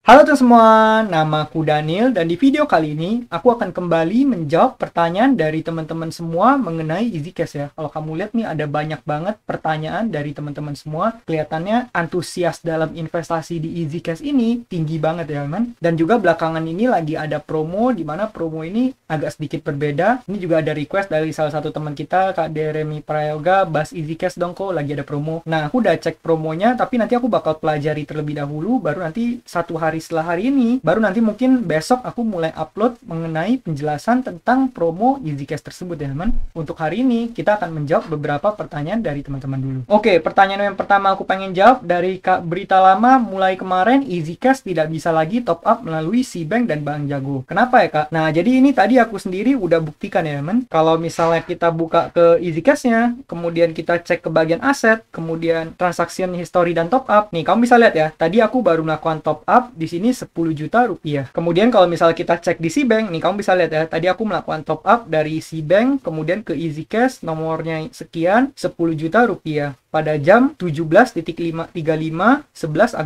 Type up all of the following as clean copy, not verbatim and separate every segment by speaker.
Speaker 1: Halo teman semua, nama aku Daniel dan di video kali ini aku akan kembali menjawab pertanyaan dari teman-teman semua mengenai EasyCash ya. Kalau kamu lihat nih ada banyak banget pertanyaan dari teman-teman semua. Kelihatannya antusias dalam investasi di EasyCash ini tinggi banget ya teman. Dan juga belakangan ini lagi ada promo di mana promo ini agak sedikit berbeda. Ini juga ada request dari salah satu teman kita, Kak Deremi Prayoga, bahas EasyCash dong kok lagi ada promo. Nah aku udah cek promonya tapi nanti aku bakal pelajari terlebih dahulu baru nanti satu hari setelah hari ini, baru nanti mungkin besok aku mulai upload mengenai penjelasan tentang promo EasyCash tersebut ya teman. Untuk hari ini kita akan menjawab beberapa pertanyaan dari teman-teman dulu. Oke, pertanyaan yang pertama aku pengen jawab dari Kak Berita Lama. Mulai kemarin EasyCash tidak bisa lagi top up melalui Cbank dan Bank Jago. Kenapa ya Kak? Nah jadi ini tadi aku sendiri udah buktikan ya teman. Kalau misalnya kita buka ke EasyCash-nya, kemudian kita cek ke bagian aset, kemudian transaction history dan top up. Nih kamu bisa lihat ya, tadi aku baru melakukan top up di sini 10 juta rupiah. Kemudian kalau misalnya kita cek di Cbank, nih kamu bisa lihat ya, tadi aku melakukan top up dari Cbank, kemudian ke EasyCash, nomornya sekian, 10 juta rupiah. Pada jam 17.35 11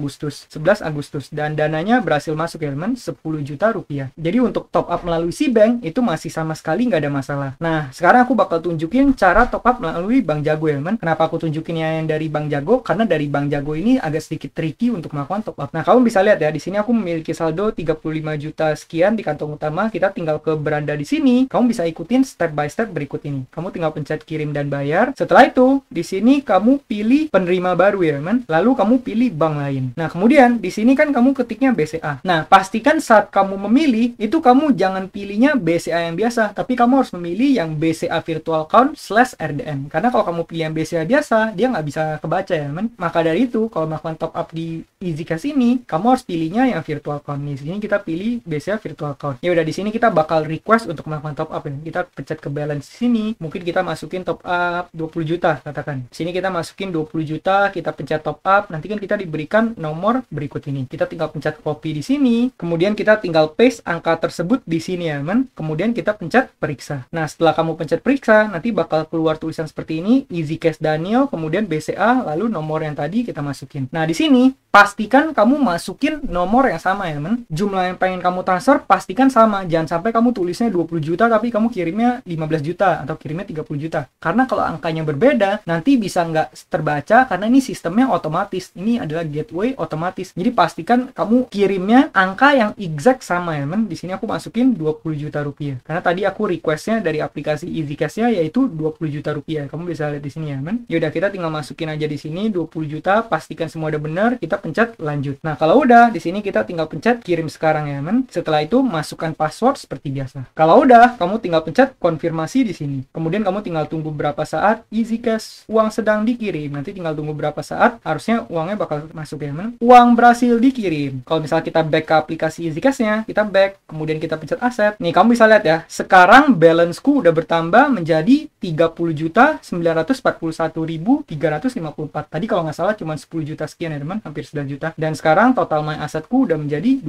Speaker 1: Agustus dan dananya berhasil masuk ya teman, 10 juta rupiah. Jadi untuk top up melalui Cbank itu masih sama sekali nggak ada masalah. Nah sekarang aku bakal tunjukin cara top up melalui Bank Jago ya teman. Kenapa aku tunjukin yang dari Bank Jago? Karena dari Bank Jago ini agak sedikit tricky untuk melakukan top up. Nah kamu bisa lihat ya, di sini aku memiliki saldo 35 juta sekian di kantong utama. Kita tinggal ke beranda di sini. Kamu bisa ikutin step by step berikut ini. Kamu tinggal pencet kirim dan bayar. Setelah itu di sini kamu pilih penerima baru ya teman, lalu kamu pilih bank lain. Nah kemudian di sini kan kamu ketiknya BCA. Nah pastikan saat kamu memilih itu kamu jangan pilihnya BCA yang biasa, tapi kamu harus memilih yang BCA virtual account /RDN, karena kalau kamu pilih yang BCA biasa dia nggak bisa kebaca ya teman. Maka dari itu kalau melakukan top up di EasyCash ini kamu harus pilihnya yang virtual account. Nih sini kita pilih BCA virtual account. Ya udah, di sini kita bakal request untuk melakukan top up ya. Kita pencet ke balance sini, mungkin kita masukin top up 20 juta katakan. Sini kita masukin 20 juta, kita pencet top up, nanti kan kita diberikan nomor berikut ini. Kita tinggal pencet copy di sini, kemudian kita tinggal paste angka tersebut di sini ya teman. Kemudian kita pencet periksa. Nah setelah kamu pencet periksa, nanti bakal keluar tulisan seperti ini, EasyCash Daniel, kemudian BCA, lalu nomor yang tadi kita masukin. Nah di sini pastikan kamu masukin nomor yang sama ya teman. Jumlah yang pengen kamu transfer pastikan sama. Jangan sampai kamu tulisnya 20 juta tapi kamu kirimnya 15 juta atau kirimnya 30 juta. Karena kalau angkanya berbeda nanti bisa nggak terbaca karena ini sistemnya otomatis. Ini adalah gateway otomatis. Jadi pastikan kamu kirimnya angka yang exact sama ya teman. Di sini aku masukin 20 juta rupiah. Karena tadi aku requestnya dari aplikasi EasyCash-nya yaitu 20 juta rupiah. Kamu bisa lihat di sini ya teman. Yaudah, kita tinggal masukin aja di sini 20 juta, pastikan semua udah benar, kita pencet lanjut. Nah kalau udah di sini kita tinggal pencet kirim sekarang ya teman. Setelah itu masukkan password seperti biasa. Kalau udah kamu tinggal pencet konfirmasi di sini. Kemudian kamu tinggal tunggu berapa saat EasyCash uang sedang dikirim. Nanti tinggal tunggu berapa saat, harusnya uangnya bakal masuk ya teman. Uang berhasil dikirim. Kalau misalnya kita back ke aplikasi EasyCash-nya, kita back, kemudian kita pencet aset. Nih kamu bisa lihat ya, sekarang balance-ku udah bertambah menjadi 30.941.354. Tadi kalau nggak salah cuma 10 juta sekian ya teman, hampir 9 juta. Dan sekarang total my asetku udah menjadi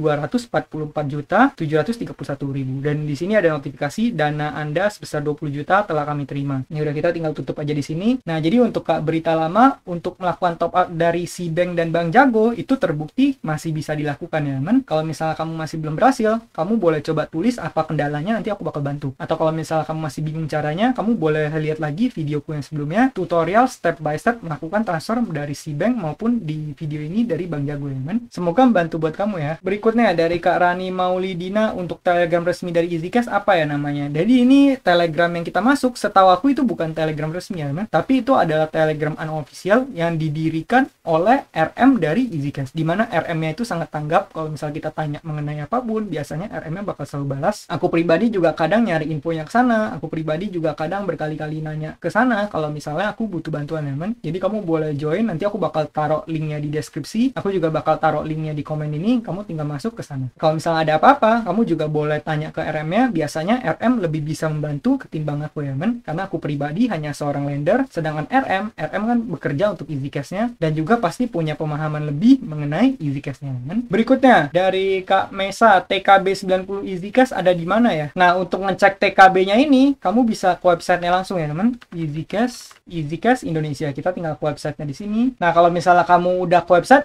Speaker 1: 244.731.000. Dan di sini ada notifikasi dana Anda sebesar 20 juta telah kami terima. Ini udah, kita tinggal tutup aja di sini. Nah, jadi untuk Kak Berita Lama, untuk melakukan top up dari Cbank dan Bank Jago itu terbukti masih bisa dilakukan ya teman. Kalau misalnya kamu masih belum berhasil, kamu boleh coba tulis apa kendalanya, nanti aku bakal bantu. Atau kalau misalnya kamu masih bingung caranya, kamu boleh lihat lagi videoku yang sebelumnya, tutorial step by step melakukan transfer dari Cbank maupun di video ini dari Bank Jago ya teman. Semoga membantu buat kamu ya. Berikutnya dari Kak Rani Maulidina, untuk Telegram resmi dari EasyCash apa ya namanya? Jadi ini Telegram yang kita masuk, setahu aku itu bukan Telegram resmi ya teman, tapi itu adalah Telegram unofficial yang didirikan oleh RM dari EasyCash, dimana RM-nya itu sangat tanggap. Kalau misalnya kita tanya mengenai apapun, biasanya RM-nya bakal selalu balas. Aku pribadi juga kadang nyari infonya ke sana, aku pribadi juga kadang berkali-kali nanya ke sana kalau misalnya aku butuh bantuan ya teman. Jadi kamu boleh join, nanti aku bakal taruh linknya di deskripsi, aku juga bakal taruh linknya di komen ini, kamu tinggal masuk ke sana. Kalau misalnya ada apa-apa, kamu juga boleh tanya ke RM-nya, biasanya RM lebih bisa membantu ketimbang aku ya teman, karena aku pribadi hanya seorang lender, sedangkan RM kan bekerja untuk EasyCash-nya dan juga pasti punya pemahaman lebih mengenai EasyCash-nya kan. Berikutnya dari Kak Mesa, TKB 90 EasyCash ada di mana ya? Nah untuk ngecek TKB-nya ini kamu bisa ke website-nya langsung ya teman, EasyCash Indonesia. Kita tinggal ke website-nya di sini. Nah kalau misalnya kamu udah ke website-nya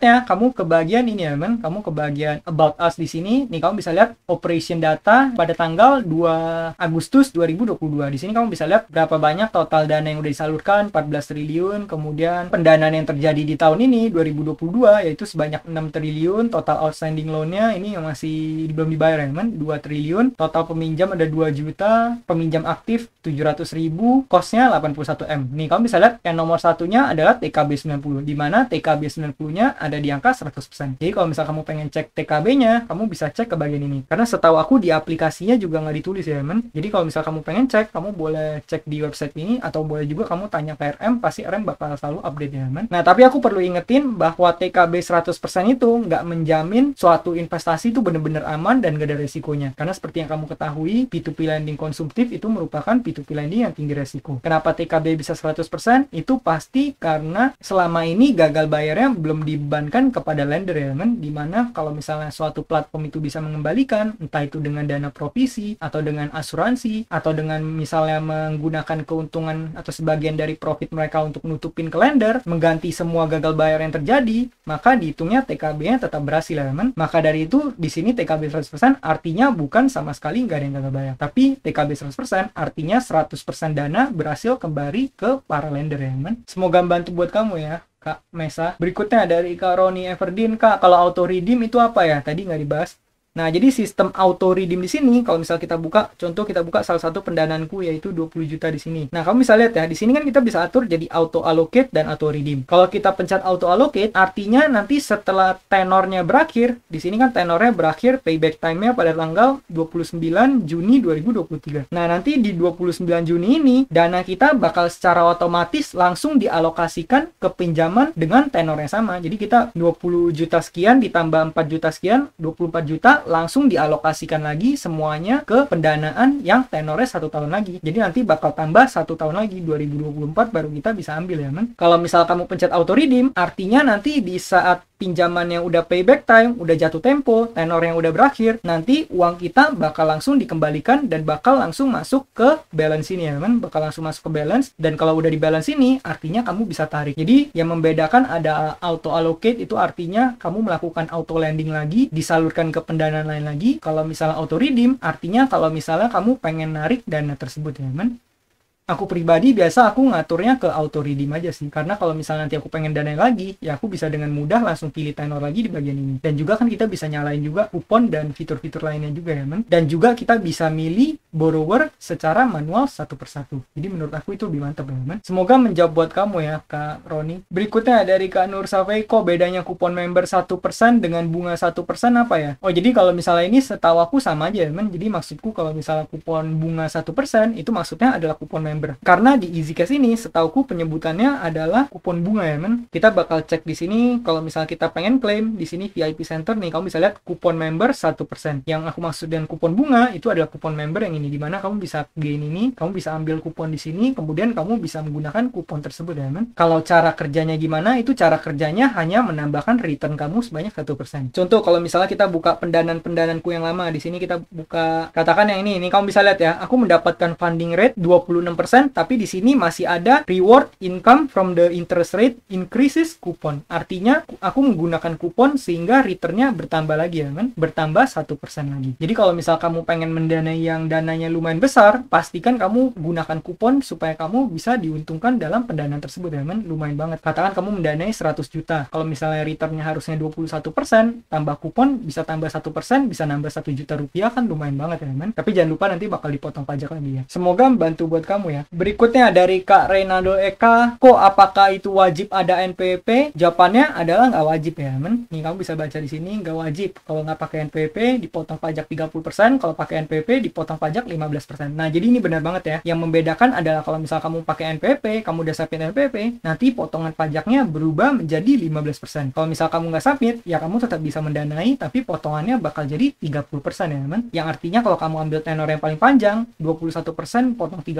Speaker 1: Selanjutnya, kamu ke bagian ini ya, teman. Kamu ke bagian About Us di sini. Nih, kamu bisa lihat operation data pada tanggal 2 Agustus 2022. Di sini kamu bisa lihat berapa banyak total dana yang udah disalurkan, 14 triliun. Kemudian pendanaan yang terjadi di tahun ini 2022 yaitu sebanyak 6 triliun. Total outstanding loan-nya ini yang masih belum dibayar ya, teman, 2 triliun. Total peminjam ada 2 juta, peminjam aktif 700.000, cost-nya 81M. Nih, kamu bisa lihat yang nomor satunya adalah TKB 90, di mana TKB 90-nya ada di angka 100%. Jadi kalau misal kamu pengen cek TKB-nya, kamu bisa cek ke bagian ini. Karena setahu aku di aplikasinya juga nggak ditulis ya, teman. Jadi kalau misal kamu pengen cek, kamu boleh cek di website ini, atau boleh juga kamu tanya ke RM, pasti RM bakal selalu update ya, teman. Nah, tapi aku perlu ingetin bahwa TKB 100% itu nggak menjamin suatu investasi itu benar-benar aman dan nggak ada resikonya. Karena seperti yang kamu ketahui, P2P lending konsumtif itu merupakan P2P lending yang tinggi resiko. Kenapa TKB bisa 100%? Itu pasti karena selama ini gagal bayarnya belum dibebankan kepada lender ya, teman. Dimana kalau misalnya suatu platform itu bisa mengembalikan, entah itu dengan dana provisi, atau dengan asuransi, atau dengan misalnya menggunakan keuntungan atau sebagian dari profit mereka untuk nutupin ke lender, mengganti semua gagal bayar yang terjadi, maka dihitungnya TKB-nya tetap berhasil ya, teman. Maka dari itu, di sini TKB 100% artinya bukan sama sekali nggak ada yang gagal bayar. Tapi TKB 100% artinya 100% dana berhasil kembali ke para lender ya, teman. Semoga membantu buat kamu ya, Kak Mesa. Berikutnya dari Kak Roni Everdeen. Kak, kalau auto redeem itu apa ya? Tadi nggak dibahas. Nah, jadi sistem auto redeem di sini, kalau misal kita buka, contoh kita buka salah satu pendanaanku yaitu 20 juta di sini. Nah, kamu bisa lihat ya, di sini kan kita bisa atur jadi auto allocate dan auto redeem. Kalau kita pencet auto allocate, artinya nanti setelah tenornya berakhir, di sini kan tenornya berakhir, payback time-nya pada tanggal 29 Juni 2023. Nah, nanti di 29 Juni ini, dana kita bakal secara otomatis langsung dialokasikan ke pinjaman dengan tenor yang sama. Jadi kita 20 juta sekian ditambah 4 juta sekian, 24 juta langsung dialokasikan lagi semuanya ke pendanaan yang tenornya 1 tahun lagi. Jadi nanti bakal tambah 1 tahun lagi, 2024 baru kita bisa ambil ya, man. Kalau misal kamu pencet auto redeem, artinya nanti di saat pinjaman yang udah payback time, udah jatuh tempo, tenor yang udah berakhir, nanti uang kita bakal langsung dikembalikan dan bakal langsung masuk ke balance ini ya, man. Bakal langsung masuk ke balance, dan kalau udah di balance ini, artinya kamu bisa tarik. Jadi yang membedakan ada auto allocate itu artinya kamu melakukan auto lending lagi, disalurkan ke pendanaan lain lagi. Kalau misalnya auto redeem, artinya kalau misalnya kamu pengen narik dana tersebut ya, man. Aku pribadi biasa aku ngaturnya ke auto redeem aja sih, karena kalau misalnya nanti aku pengen dana lagi, ya aku bisa dengan mudah langsung pilih tenor lagi di bagian ini. Dan juga kan kita bisa nyalain juga kupon dan fitur-fitur lainnya juga ya, man. Dan juga kita bisa milih borrower secara manual satu persatu. Jadi menurut aku itu lebih mantap ya, man. Semoga menjawab buat kamu ya, Kak Roni. Berikutnya dari Kak Nur Safei, kok bedanya kupon member 1% dengan bunga 1% apa ya? Oh, jadi kalau misalnya ini setahu aku sama aja ya, man. Jadi maksudku kalau misalnya kupon bunga 1% itu maksudnya adalah kupon member. Karena di EasyCash ini setauku penyebutannya adalah kupon bunga ya, men. Kita bakal cek di sini kalau misalnya kita pengen klaim di sini VIP Center nih, kamu bisa lihat kupon member 1%. Yang aku maksud dengan kupon bunga itu adalah kupon member yang ini, dimana kamu bisa gain ini, kamu bisa ambil kupon di sini, kemudian kamu bisa menggunakan kupon tersebut ya, men. Kalau cara kerjanya gimana? Itu cara kerjanya hanya menambahkan return kamu sebanyak 1%. Contoh kalau misalnya kita buka pendanaan-pendanaanku yang lama, di sini kita buka katakan yang ini kamu bisa lihat ya, aku mendapatkan funding rate 26%, tapi di sini masih ada reward income from the interest rate increases kupon. Artinya aku menggunakan kupon sehingga returnnya bertambah lagi ya, kan? Bertambah 1% lagi. Jadi kalau misal kamu pengen mendanai yang dananya lumayan besar, pastikan kamu gunakan kupon supaya kamu bisa diuntungkan dalam pendanaan tersebut ya, kan? Lumayan banget. Katakan kamu mendanai 100 juta. Kalau misalnya returnnya harusnya 21%, tambah kupon bisa tambah 1%, bisa nambah 1 juta rupiah, kan lumayan banget ya, kan? Tapi jangan lupa nanti bakal dipotong pajak lagi ya. Semoga membantu buat kamu ya. Berikutnya dari Kak Reynaldo Eka, kok apakah itu wajib ada NPWP? Jawabannya adalah nggak wajib ya, men. Nih kamu bisa baca di sini, nggak wajib. Kalau nggak pakai NPWP dipotong pajak 30%, kalau pakai NPWP dipotong pajak 15%. Nah, jadi ini benar banget ya. Yang membedakan adalah kalau misal kamu pakai NPWP, kamu udah submit NPWP, nanti potongan pajaknya berubah menjadi 15%. Kalau misal kamu nggak submit, ya kamu tetap bisa mendanai, tapi potongannya bakal jadi 30% ya, men. Yang artinya kalau kamu ambil tenor yang paling panjang, 21% potong 30%,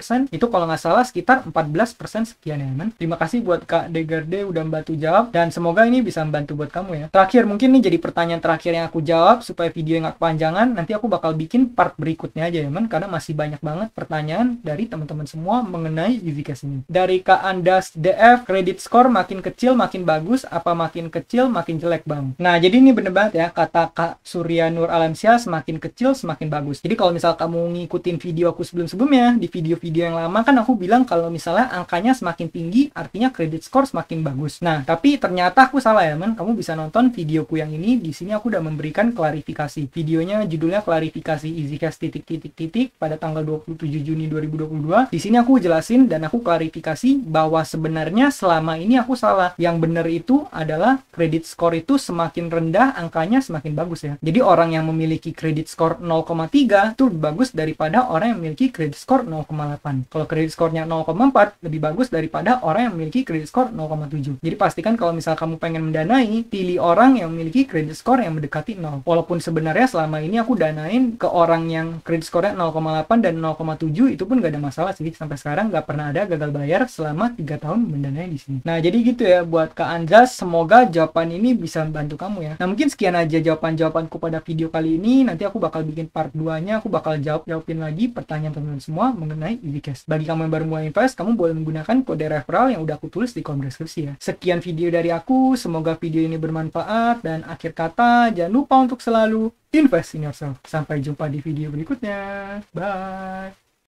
Speaker 1: itu kalau nggak salah sekitar 14% sekian ya men. Terima kasih buat Kak Degarde udah membantu jawab, dan semoga ini bisa membantu buat kamu ya. Terakhir, mungkin nih jadi pertanyaan terakhir yang aku jawab supaya video yang nggak kepanjangan. Nanti aku bakal bikin part berikutnya aja ya men, karena masih banyak banget pertanyaan dari teman-teman semua mengenai EasyCash ini. Dari Kak Andas DF, kredit score makin kecil makin bagus, apa makin kecil makin jelek bang? Nah jadi ini bener banget ya, kata Kak Surya Nur Alamsyah, semakin kecil semakin bagus. Jadi kalau misal kamu ngikutin video aku sebelum-sebelumnya, di video-video yang lama kan aku bilang kalau misalnya angkanya semakin tinggi artinya kredit score semakin bagus. Nah tapi ternyata aku salah ya men. Kamu bisa nonton videoku yang ini. Di sini aku udah memberikan klarifikasi. Videonya judulnya klarifikasi EasyCash ... pada tanggal 27 Juni 2022. Di sini aku jelasin dan aku klarifikasi bahwa sebenarnya selama ini aku salah. Yang benar itu adalah kredit score itu semakin rendah angkanya semakin bagus ya. Jadi orang yang memiliki kredit score 0,3 itu lebih bagus daripada orang yang memiliki kredit score 0,8. Kalau kredit skornya 0,4 lebih bagus daripada orang yang memiliki kredit score 0,7. Jadi pastikan kalau misal kamu pengen mendanai, pilih orang yang memiliki kredit score yang mendekati 0. Walaupun sebenarnya selama ini aku danain ke orang yang kredit skornya 0,8 dan 0,7 itu pun gak ada masalah sih. Sampai sekarang gak pernah ada gagal bayar selama 3 tahun mendanai di sini. Nah jadi gitu ya buat Kak Andras, semoga jawaban ini bisa membantu kamu ya. Nah mungkin sekian aja jawaban-jawabanku pada video kali ini. Nanti aku bakal bikin part 2-nya, aku bakal jawabin lagi pertanyaan teman-teman semua mengenai EasyCash. Bagi kamu yang baru mulai invest, kamu boleh menggunakan kode referral yang udah aku tulis di kolom deskripsi ya. Sekian video dari aku, semoga video ini bermanfaat, dan akhir kata jangan lupa untuk selalu invest in yourself. Sampai jumpa di video berikutnya. Bye.